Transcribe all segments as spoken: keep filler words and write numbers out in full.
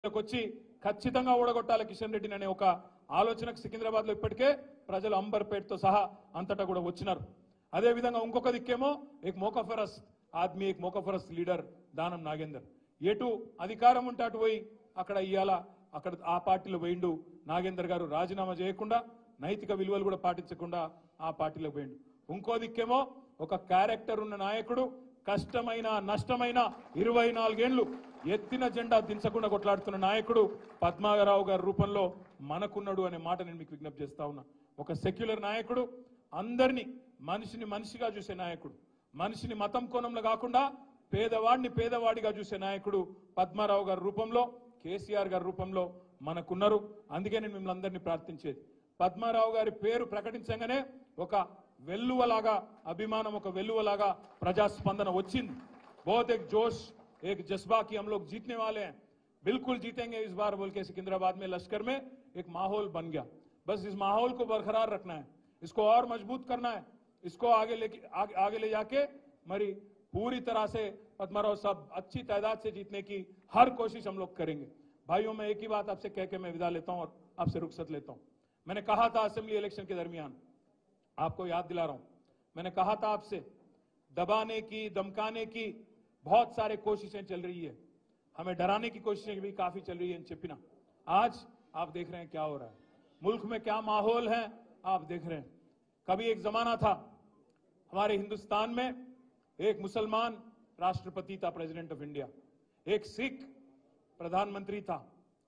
వచ్చి ఖచ్చితంగా ఓడగొట్టాలి కిషన్ రెడ్డిని అనే ఒక ఆలోచనకు సికింద్రాబాద్ లో ఇప్పటికే ప్రజలు అంబర్పేటతో సహా అంతటా కూడా వచ్చినారు. అదే విధంగా ఇంకొక దిక్కేమో ఏక్ మోకఫరస్ ఆద్మీ ఏక్ మోకఫరస్ లీడర్ దానం నాగేందర్ ఎటు అధికారం ఉంటే అటు పోయి అక్కడ ఇయ్యాల అక్కడ ఆ పార్టీలో పోయిండు నాగేందర్ గారు రాజీనామా చేయకుండా నైతిక విలువలు కూడా పాటించకుండా ఆ పార్టీలో పోయిండు. ఇంకో దిక్కేమో ఒక క్యారెక్టర్ ఉన్న నాయకుడు కష్టమైన నష్టమైన ఇరవై నాలుగేళ్లు ఎత్తిన జెండా దించకుండా కొట్లాడుతున్న నాయకుడు పద్మారావు గారి రూపంలో మనకున్నాడు అనే మాట నేను మీకు విజ్ఞప్తి చేస్తా ఉన్నా. ఒక సెక్యులర్ నాయకుడు, అందరినీ మనిషిని మనిషిగా చూసే నాయకుడు, మనిషిని మతం కోణంలో కాకుండా పేదవాడిని పేదవాడిగా చూసే నాయకుడు పద్మారావు గారి రూపంలో, కేసీఆర్ గారి రూపంలో మనకున్నారు. అందుకే నేను మిమ్మల్ని అందరినీ ప్రార్థించేది, పద్మారావు గారి పేరు ప్రకటించగానే ఒక వెల్లువలాగా అభిమానం, ఒక వెల్లువలాగా ప్రజాస్పందన వచ్చింది. बहुत एक जोश, एक जज्बा कि हम लोग जीतने वाले हैं, बिल्कुल जीतेंगे इस बार बोल के सिकंदराबाद में लश्कर में एक माहौल बन गया. बस इस माहौल को बरकरार रखना है, इसको और मजबूत करना है, इसको आगे लेके आगे, आगे ले जाके मरी पूरी तरह से पद्माराव साहब अच्छी तादाद से जीतने की हर कोशिश हम लोग करेंगे. भाइयों, मैं एक ही बात आपसे कह के मैं विदा लेता हूं और आपसे रुखसत लेता हूं. मैंने कहा था असेंबली इलेक्शन के दरमियान, आपको याद दिला रहा हूं, मैंने कहा था आपसे दबाने की, धमकाने की बहुत सारे कोशिशें चल रही है, हमें डराने की कोशिशें भी काफी चल रही है इन चिपिना. आज आप देख रहे हैं क्या हो रहा है, मुल्क में क्या माहौल है आप देख रहे हैं. कभी एक जमाना था हमारे हिंदुस्तान में, एक मुसलमान राष्ट्रपति था, प्रेसिडेंट ऑफ इंडिया, एक सिख प्रधानमंत्री था.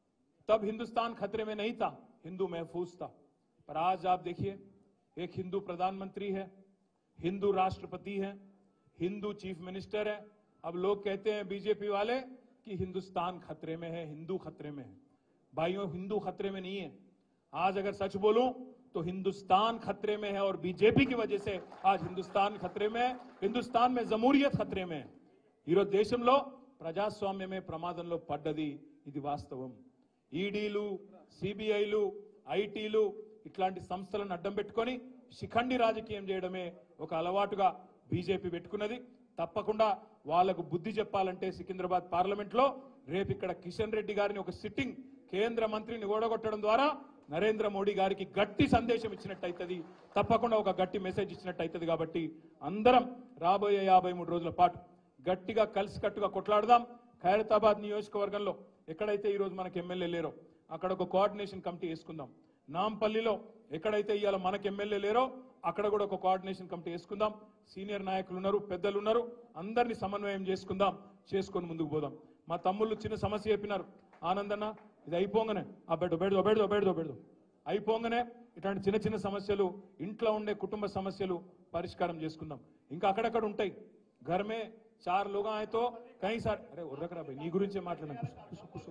तब हिंदुस्तान खतरे में नहीं था, हिंदू महफूज था. पर आज आप देखिए, एक हिंदू प्रधानमंत्री है, हिंदू राष्ट्रपति है, हिंदू चीफ मिनिस्टर है. अब लोग कहते हैं बीजेपी वाले कि हिंदुस्तान खतरे में है, हिंदू खतरे में है. भाइयों, हिंदू खतरे में नहीं है. आज अगर सच बोलूं तो हिंदुस्तान खतरे में है और बीजेपी की वजह से आज हिंदुस्तान खतरे में है. हिंदुस्तान में जमूरियत खतरे में है. ఈరోజు దేశంలో ప్రజాస్వామ్యమే ప్రమాదంలో పడ్డది, ఇది వాస్తవం. ఈడీలు, సిబిఐలు, ఐటీలు ఇట్లాంటి సంస్థలను అడ్డం పెట్టుకొని శిఖండి రాజకీయం చేయడమే ఒక అలవాటుగా బీజేపీ పెట్టుకున్నది. తప్పకుండా వాళ్లకు బుద్ధి చెప్పాలంటే సికింద్రాబాద్ పార్లమెంట్ లో రేపు ఇక్కడ కిషన్ రెడ్డి గారిని ఒక సిట్టింగ్ కేంద్ర మంత్రిని ఓడగొట్టడం ద్వారా నరేంద్ర మోడీ గారికి గట్టి సందేశం ఇచ్చినట్టయితది, తప్పకుండా ఒక గట్టి మెసేజ్ ఇచ్చినట్టయితది. కాబట్టి అందరం రాబోయే యాభై మూడు రోజుల పాటు గట్టిగా కలిసికట్టుగా కొట్లాడదాం. ఖైరతాబాద్ నియోజకవర్గంలో ఎక్కడైతే ఈ రోజు మనకు ఎమ్మెల్యే లేరో అక్కడ ఒక కోఆర్డినేషన్ కమిటీ వేసుకుందాం. నాంపల్లిలో ఎక్కడైతే ఇవాళ మనకు ఎమ్మెల్యే లేరో అక్కడ కూడా ఒక కోఆర్డినేషన్ కమిటీ వేసుకుందాం. సీనియర్ నాయకులు ఉన్నారు, పెద్దలు ఉన్నారు, అందరినీ సమన్వయం చేసుకుందాం, చేసుకొని ముందుకు పోదాం. మా తమ్ముళ్ళు చిన్న సమస్య చెప్పినారు, ఆనందన్న ఇది అయిపోగానే ఆ బెడ్ బెడ్దో బెడ్దో బెడ్దో బెడ్దో అయిపోగానే ఇట్లాంటి చిన్న చిన్న సమస్యలు, ఇంట్లో ఉండే కుటుంబ సమస్యలు పరిష్కారం చేసుకుందాం. ఇంకా అక్కడక్కడ ఉంటాయి. घर में चार लोग आए तो कहीं सारे अरे रख रहा भाई नी गुరించి మాట్లాడను. కుసో కుసో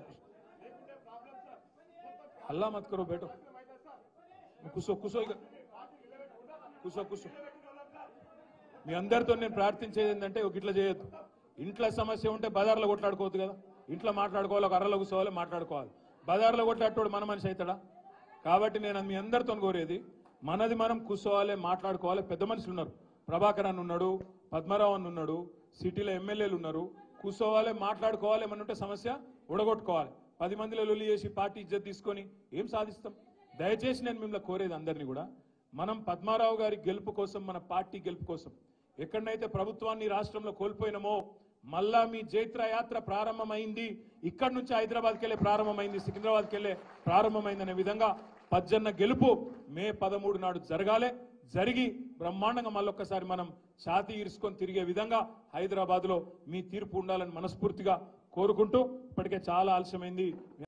हल्ला मत करो बेटो, కుసో కుసో కుసో కుసో మీ అందరితో నేను ప్రార్థించేది ఏంటంటే ఒక ఇట్లా చేయొద్దు. ఇంట్లో సమస్య ఉంటే బజార్లో కొట్లాడుకోవద్దు కదా. ఇంట్లో మాట్లాడుకోవాలి, ఒక అర్రలో కూర్చోవాలి, మాట్లాడుకోవాలి. బజార్లో కొట్లాడేటోడు మన మనిషి అవుతాడా? కాబట్టి నేను మీ అందరితో కోరేది, మనది మనం కూర్చోవాలి, మాట్లాడుకోవాలి. పెద్ద మనుషులు ఉన్నారు, ప్రభాకర్ అన్న ఉన్నాడు, పద్మరావు అన్న ఉన్నాడు, సిటీలో ఎమ్మెల్యేలు ఉన్నారు, కూర్చోవాలి, మాట్లాడుకోవాలి. ఏమన్నుంటే సమస్య ఉడగొట్టుకోవాలి. పది మందిలో లొల్లి చేసి పార్టీ ఇజ్జత్ తీసుకొని ఏం సాధిస్తాం? దయచేసి నేను మిమ్మల్ని కోరేది అందరినీ కూడా, మనం పద్మారావు గారి గెలుపు కోసం, మన పార్టీ గెలుపు కోసం ఎక్కడైతే ప్రభుత్వాన్ని రాష్ట్రంలో కోల్పోయినామో మళ్ళా మీ జైత్ర యాత్ర ప్రారంభమైంది. ఇక్కడి నుంచి హైదరాబాద్కి వెళ్ళే ప్రారంభమైంది, సికింద్రాబాద్కి వెళ్ళే ప్రారంభమైంది అనే విధంగా పజ్జన్న గెలుపు మే పదమూడు నాడు జరగాలి. జరిగి బ్రహ్మాండంగా మళ్ళొక్కసారి మనం ఛాతీ ఇరుసుకొని తిరిగే విధంగా హైదరాబాద్ లో మీ తీర్పు ఉండాలని మనస్ఫూర్తిగా కోరుకుంటూ, ఇప్పటికే చాలా ఆలస్యమైంది.